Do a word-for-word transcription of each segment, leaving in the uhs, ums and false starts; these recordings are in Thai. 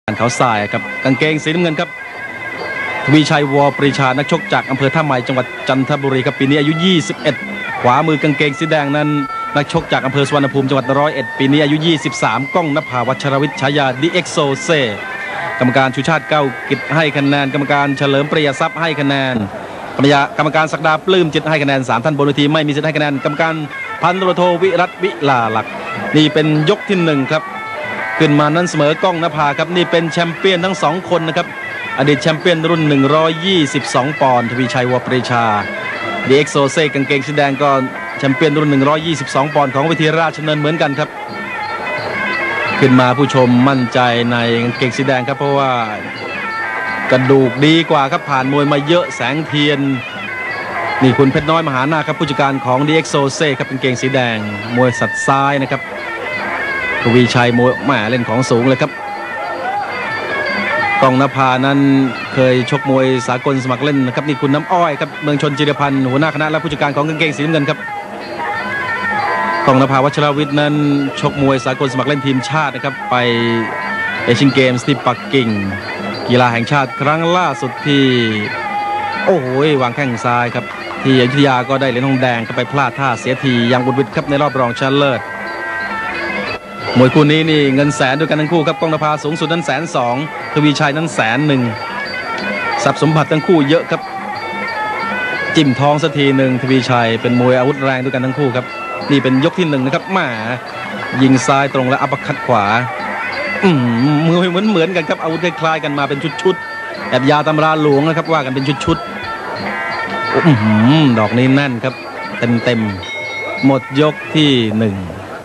เขาทรายครับกางเกงสีน้ำเงินครับทวีชัยวอปรีชานักชกจากอำเภอท่าไม้จังหวัดจันทบุรีครับปีนี้อายุยี่สิบเอ็ดขวามือกางเกงสีแดงนั้นนักชกจากอำเภอสุวรรณภูมิจังหวัดร้อยเอ็ดปีนี้อายุยี่สิบสามก้องนภาวัชรวิทย์ฉายาดีเอ็กโซเซกรรมการชูชาติเก้ากิจให้คะแนนกรรมการเฉลิมปริยทรัพย์ให้คะแนนกรรมการศักดาปลื้มจิตให้คะแนนสามท่านบนเวทีไม่มีสิทธิ์ให้คะแนนกรรมการพันตำรวจโทวิรัตวิลาลักษณ์นี่เป็นยกที่หนึ่งครับขึ้นมานั้นเสมอกล้องนภาครับนี่เป็นแชมเปี้ยนทั้งสองคนนะครับอดีตแชมเปี้ยนรุ่นหนึ่งร้อยยี่สิบสองปอนด์ทวีชัยวอปรีชาดีเอ็กโซเซกางเกงสีแดงก็แชมเปี้ยนรุ่นหนึ่งร้อยยี่สิบสองปอนด์ของเวทีราชดำเนินเหมือนกันครับขึ้นมาผู้ชมมั่นใจในกางเกงสีแดงครับเพราะว่ากระดูกดีกว่าครับผ่านมวยมาเยอะแสงเทียนนี่คุณเพชรน้อยมหานาคครับผู้จัดการของดีเอ็กโซเซครับเป็นเกงสีแดงมวยสัดซ้ายนะครับทวีชัยมวยแหมเล่นของสูงเลยครับกองนภานั้นเคยชกมวยสากลสมัครเล่นนะครับนี่คุณน้ำอ้อยครับเมืองชนจิรพันธ์หัวหน้าคณะและผู้จัดการของกางเกงสีน้ำเงินครับกองนภาวัชรวิทย์นั้นชกมวยสากลสมัครเล่นทีมชาตินะครับไปเอเชียนเกมส์ที่ปักกิ่งกีฬาแห่งชาติครั้งล่าสุดที่โอ้โหวางแข้งซ้ายครับที่อยุธยาก็ได้เหรียญทองแดงก็ไปพลาดท่าเสียทียังบุญวิทย์ครับในรอบรองชนะเลิศมวยคู่นี้นี่เงินแสนด้วยกันทั้งคู่ครับกองนภาสูงสุดนั้นแสนสองทวีชัยนั้นแสนหนึ่งทรัพย์สมบัติทั้งคู่เยอะครับจิ้มทองสักทีหนึ่งทวีชัยเป็นมวยอาวุธแรงด้วยกันทั้งคู่ครับนี่เป็นยกที่หนึ่งนะครับแหมยิงซ้ายตรงและอัปคัดขวาอืมมือเหมือนเหมือนกันครับอาวุธคล้ายๆกันมาเป็นชุดๆแอบยาตำราหลวงนะครับว่ากันเป็นชุดๆอืมดอกนี้แน่นครับเต็มๆหมดยกที่หนึ่ง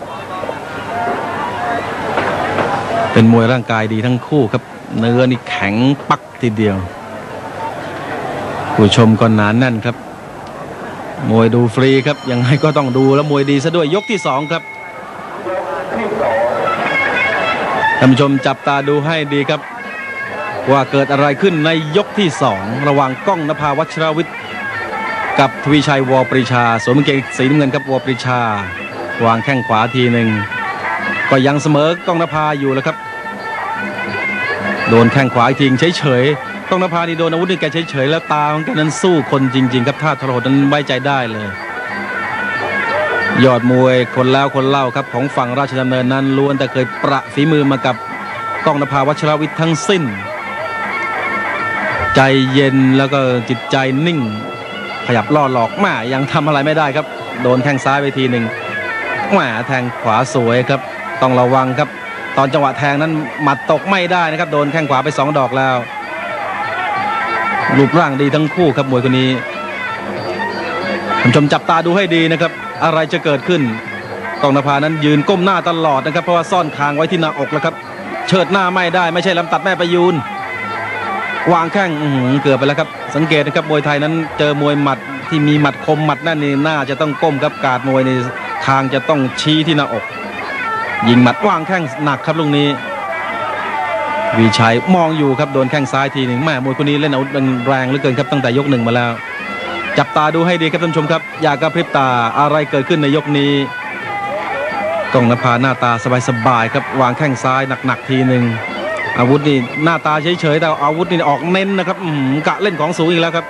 เป็นมวยร่างกายดีทั้งคู่ครับเนื้อนี่แข็งปักทีเดียวผู้ชมก็หนาแน่นครับมวยดูฟรีครับยังไงก็ต้องดูแล้วมวยดีซะด้วยยกที่สองครับท่านผู้ชมจับตาดูให้ดีครับว่าเกิดอะไรขึ้นในยกที่สองระหว่างก้องนภาวัชรวิทย์กับทวีชัยวอปรีชาสวมกางเกงสีน้ำเงินครับวอปรีชาวางแข้งขวาทีหนึ่งก็ยังเสมอกล้องนภาอยู่แล้วครับโดนแข้งขวาทิ้งเฉยๆกล้องนภานี่โดนอาวุธนี่แกเฉยๆแล้วตาของแกนั้นสู้คนจริงๆครับท่าทรหดนั้นไว้ใจได้เลยยอดมวยคนแล้วคนเล่าครับของฝั่งราชดำเนินนั้นล้วนแต่เคยประฝีมือมากับกล้องนภาวัชรวิทย์ทั้งสิ้นใจเย็นแล้วก็จิตใจนิ่งขยับล่อหลอกมายังทำอะไรไม่ได้ครับโดนแข้งซ้ายไปทีหนึ่งแหมแทงขวาสวยครับต้องระวังครับตอนจังหวะแทงนั้นหมัดตกไม่ได้นะครับโดนแข้งขวาไปสองดอกแล้วรูปร่างดีทั้งคู่ครับมวยคนนี้ผมชมจับตาดูให้ดีนะครับอะไรจะเกิดขึ้นกองนภานั้นยืนก้มหน้าตลอดนะครับเพราะว่าซ่อนคางไว้ที่หน้าอกแล้วครับเชิดหน้าไม่ได้ไม่ใช่ลำตัดแม่ประยูนวางแข้งเกือบไปแล้วครับสังเกตนะครับมวยไทยนั้นเจอมวยหมัดที่มีหมัดคมหมัดนั่นนี่น่าจะต้องก้มครับกาดมวยในคางจะต้องชี้ที่หน้าอกยิงหมัดวางแข้งหนักครับลูกนี้วีชัยมองอยู่ครับโดนแข้งซ้ายทีหนึ่งแม่มวยคนนี้เล่นอาวุธแรงเหลือเกินครับตั้งแต่ยกหนึ่งมาแล้วจับตาดูให้ดีครับท่านผู้ชมครับอย่ากระพริบตาอะไรเกิดขึ้นในยกนี้กองนภาหน้าตาสบายๆครับวางแข้งซ้ายหนักๆทีหนึ่งอาวุธนี่หน้าตาเฉยๆแต่อาวุธนี่ออกเน้นนะครับกะเล่นของสูงอีกแล้วครับ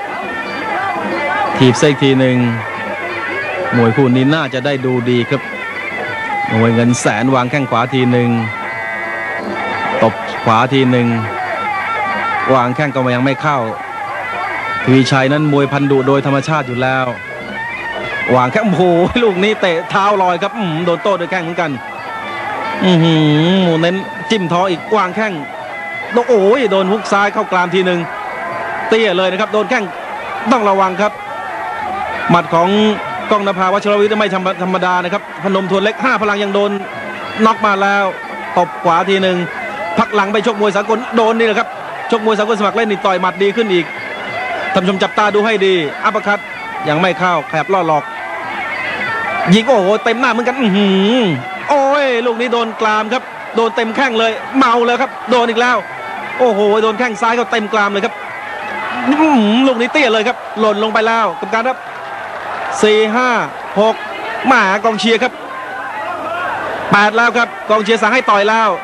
ถีบเซกทีหนึ่งมวยคู่นี้น่าจะได้ดูดีครับมวยเงินแสนวางแข้งขวาทีหนึ่งตบขวาทีหนึ่งวางแข้งก็ยังไม่เข้าทวีชัยนั้นมวยพันดุโดยธรรมชาติอยู่แล้ววางแข้งโอ้โหลูกนี้เตะเท้าลอยครับโดนโต้ด้วยแข้งเหมือนกันอือหือเน้นจิ้มท้องอีกวางแข้งโอ้ยโดนฮุกซ้ายเข้ากลามทีหนึ่งเตี้ยเลยนะครับโดนแข้งต้องระวังครับหมัดของกล้องนภาวัชรวิทย์ไม่ธรรมดานะครับพนมทวนเล็กห้าพลังยังโดนน็อกมาแล้วตบขวาทีหนึ่งพักหลังไปชกมวยสากลโดนนี่แหละครับชกมวยสากลสมัครเล่นนี่ต่อยหมัดดีขึ้นอีกท่านผู้ชมจับตาดูให้ดีอัปคัตยังไม่เข้าขยับล่อหลอกยิงโอ้โหเต็มหน้าเหมือนกันอือหือโอ้ยลูกนี้โดนกรามครับโดนเต็มแข้งเลยเมาเลยครับโดนอีกแล้วโอ้โหโดนแข้งซ้ายเขาเต็มกรามเลยครับลูกนี้เตี้ยเลยครับหล่นลงไปแล้วกรรมการครับสี่ห้าหกหมากองเชียร์ครับแปดแล้วครับกองเชียร์สั่งให้ต่อยแล้ว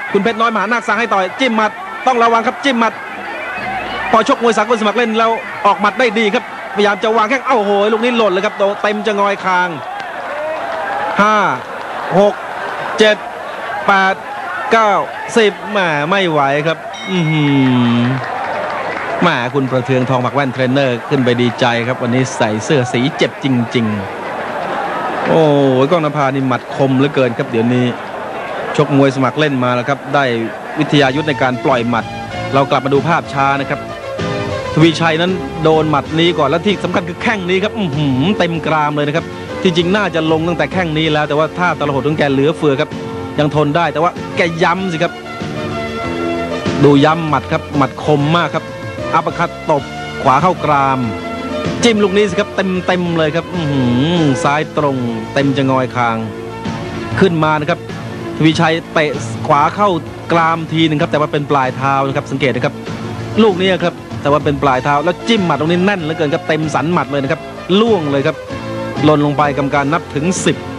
คุณเพชรน้อยมหานาคสั่งให้ต่อยจิ้มหมัดต้องระวังครับจิ้มหมัดพอชกมวยสากลสมัครเล่นแล้วออกหมัดได้ดีครับพยายามจะวางแข้งเอ้าโหลูกนี้หล่นเลยครับโดนเต็มจะงอยคางห้าหกเจ็ดแปดเก้าสิบแหมไม่ไหวครับอือหือแหมคุณประเทืองทองผักแว่นเทรนเนอร์ขึ้นไปดีใจครับวันนี้ใส่เสื้อสีเจ็บจริงๆโอ้ยก้องนภานี่หมัดคมเหลือเกินครับเดี๋ยวนี้ชกมวยสมัครเล่นมาแล้วครับได้วิทยายุทธในการปล่อยหมัดเรากลับมาดูภาพช้านะครับทวีชัยนั้นโดนหมัดนี้ก่อนและที่สำคัญคือแข้งนี้ครับอื้อหือเต็มกรามเลยนะครับที่จริงน่าจะลงตั้งแต่แข้งนี้แล้วแต่ว่าท่าตะลหดของแกเหลือเฟือครับยังทนได้แต่ว่าแกย้ำสิครับดูย้ำหมัดครับหมัดคมมากครับอัปคัตตบขวาเข้ากรามจิ้มลูกนี้สิครับเต็มเต็มเลยครับอื้อหือซ้ายตรงเต็มจะงอยคางขึ้นมานะครับทวีชัยเตะขวาเข้ากรามทีหนึ่งครับแต่ว่าเป็นปลายเท้านะครับสังเกตนะครับลูกนี้ครับแต่ว่าเป็นปลายเท้าแล้วจิ้มหมัดตรงนี้แน่นเหลือเกินครับเต็มสันหมัดเลยนะครับล่วงเลยครับหล่นลงไปกรรมการนับถึงสิบ